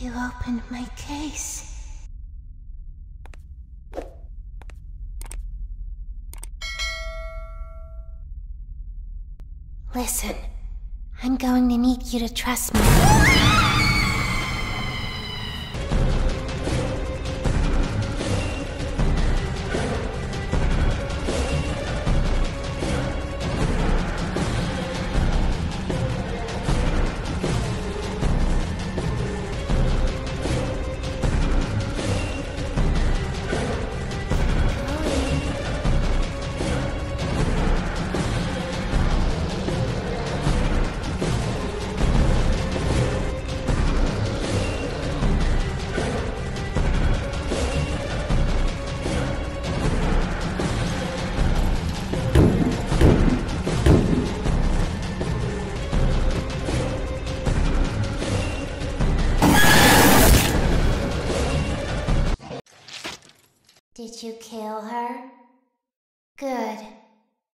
You opened my case. Listen, I'm going to need you to trust me. Did you kill her? Good.